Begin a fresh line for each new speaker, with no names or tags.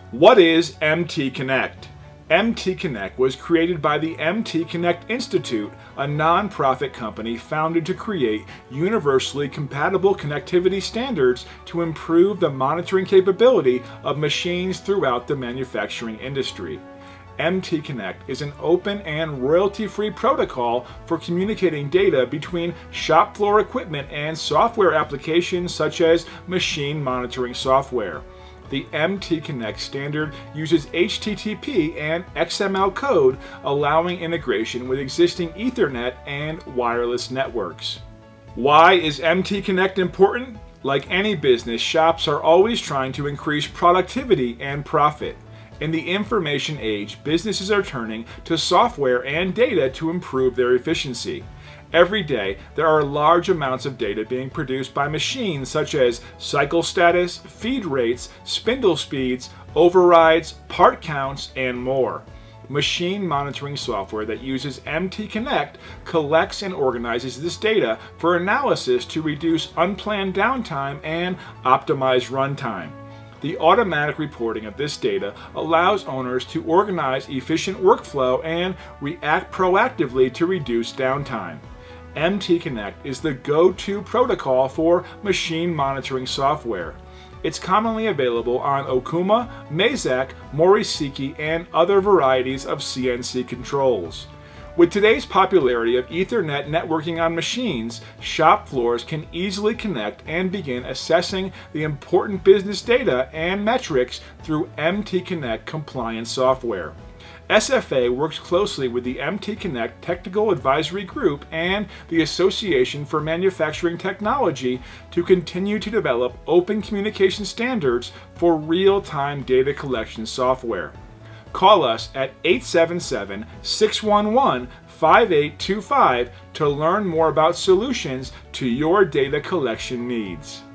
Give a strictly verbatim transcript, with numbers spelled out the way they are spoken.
What is MTConnect? MTConnect was created by the MTConnect Institute, a non-profit company founded to create universally compatible connectivity standards to improve the monitoring capability of machines throughout the manufacturing industry. MTConnect is an open and royalty-free protocol for communicating data between shop floor equipment and software applications such as machine monitoring software. The MTConnect standard uses H T T P and X M L code, allowing integration with existing Ethernet and wireless networks. Why is MTConnect important? Like any business, shops are always trying to increase productivity and profit. In the information age, businesses are turning to software and data to improve their efficiency. Every day, there are large amounts of data being produced by machines such as cycle status, feed rates, spindle speeds, overrides, part counts, and more. Machine monitoring software that uses MTConnect collects and organizes this data for analysis to reduce unplanned downtime and optimize runtime. The automatic reporting of this data allows owners to organize efficient workflow and react proactively to reduce downtime. MTConnect is the go-to protocol for machine monitoring software. It's commonly available on Okuma, Mazak, Morisiki, and other varieties of C N C controls. With today's popularity of Ethernet networking on machines, shop floors can easily connect and begin assessing the important business data and metrics through MTConnect compliant software. S F A works closely with the MTConnect Technical Advisory Group and the Association for Manufacturing Technology to continue to develop open communication standards for real-time data collection software. Call us at eight seven seven, six one one, five eight two five to learn more about solutions to your data collection needs.